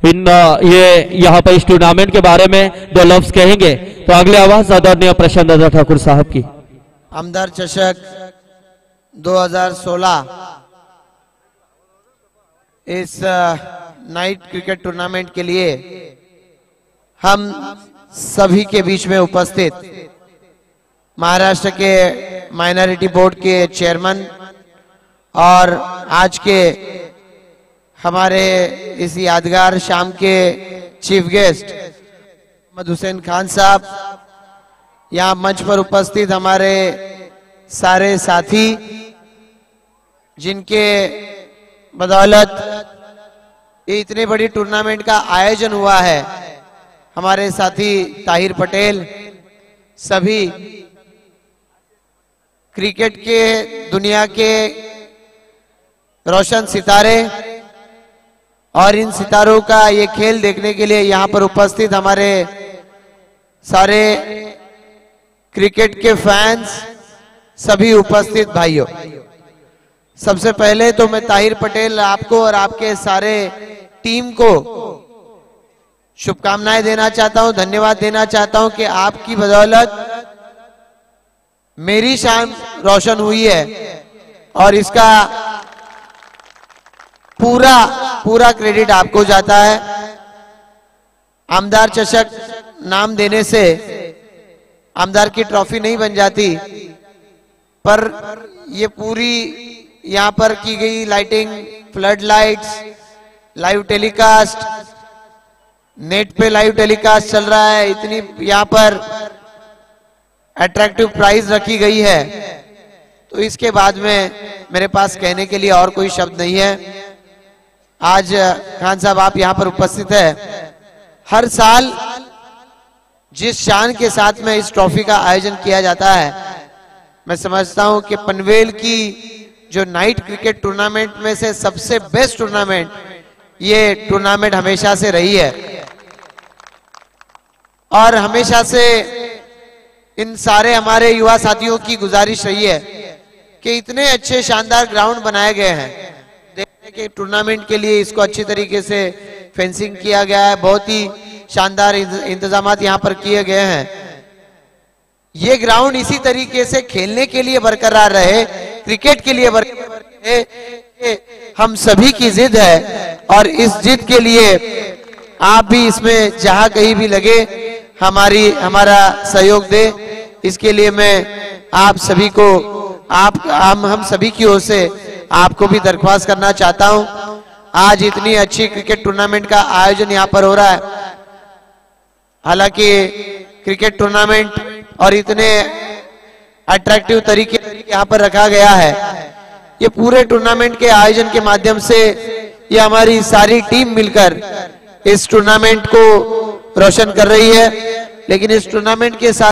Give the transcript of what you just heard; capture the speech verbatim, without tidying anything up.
इन ये यहाँ पर इस टूर्नामेंट के बारे में दो लफ्ज कहेंगे तो अगले आवाज आदरणीय प्रशांत दादा ठाकुर साहब की। आमदार चषक दो हज़ार सोलह इस नाइट क्रिकेट टूर्नामेंट के लिए हम सभी के बीच में उपस्थित महाराष्ट्र के माइनॉरिटी बोर्ड के चेयरमैन और आज के हमारे इस यादगार शाम के चीफ गेस्ट मोहम्मद हुसैन खान साहब, यहाँ मंच पर उपस्थित हमारे सारे साथी जिनके बदौलत ये इतने बड़ी टूर्नामेंट का आयोजन हुआ है, हमारे साथी ताहिर पटेल, सभी क्रिकेट के दुनिया के रोशन सितारे और इन सितारों का ये खेल देखने के लिए यहाँ पर उपस्थित हमारे सारे क्रिकेट के फैंस, सभी उपस्थित भाइयों, सबसे पहले तो मैं ताहिर पटेल आपको और आपके सारे टीम को शुभकामनाएं देना चाहता हूं, धन्यवाद देना चाहता हूं कि आपकी बदौलत मेरी शान रोशन हुई है और इसका पूरा पूरा क्रेडिट आपको जाता है। आमदार चषक नाम देने से आमदार की ट्रॉफी नहीं बन जाती, पर ये पूरी यहाँ पर की गई lighting, flood lights, live telecast, net पे लाइव टेलीकास्ट चल रहा है, इतनी यहाँ पर अट्रैक्टिव प्राइस रखी गई है, तो इसके बाद में मेरे पास कहने के लिए और कोई शब्द नहीं है। आज खान साहब आप यहाँ पर उपस्थित है, हर साल जिस शान के साथ में इस ट्रॉफी का आयोजन किया जाता है, मैं समझता हूं कि पनवेल की जो नाइट क्रिकेट टूर्नामेंट में से सबसे बेस्ट टूर्नामेंट ये टूर्नामेंट हमेशा से रही है और हमेशा से इन सारे हमारे युवा साथियों की गुजारिश रही है कि इतने अच्छे शानदार ग्राउंड बनाए गए हैं, देखने के टूर्नामेंट के लिए इसको अच्छी तरीके से फेंसिंग किया गया है, बहुत ही शानदार इंतजामात यहाँ पर किए गए हैं। ये ग्राउंड इसी तरीके से खेलने के लिए बरकरार रहे, क्रिकेट के लिए बरकरार रहे, हम सभी की जिद है और इस जिद के लिए आप भी इसमें जहां कहीं भी लगे हमारी हमारा सहयोग दे, इसके लिए मैं आप सभी को आप हम हम सभी की ओर से आपको भी दरख्वास्त करना चाहता हूं। आज इतनी अच्छी क्रिकेट टूर्नामेंट का आयोजन यहाँ पर हो रहा है, हालांकि क्रिकेट टूर्नामेंट और इतने अट्रैक्टिव तरीके यहाँ पर रखा गया है, ये पूरे टूर्नामेंट के आयोजन के माध्यम से ये हमारी सारी टीम मिलकर इस टूर्नामेंट को रोशन कर रही है, लेकिन इस टूर्नामेंट के साथ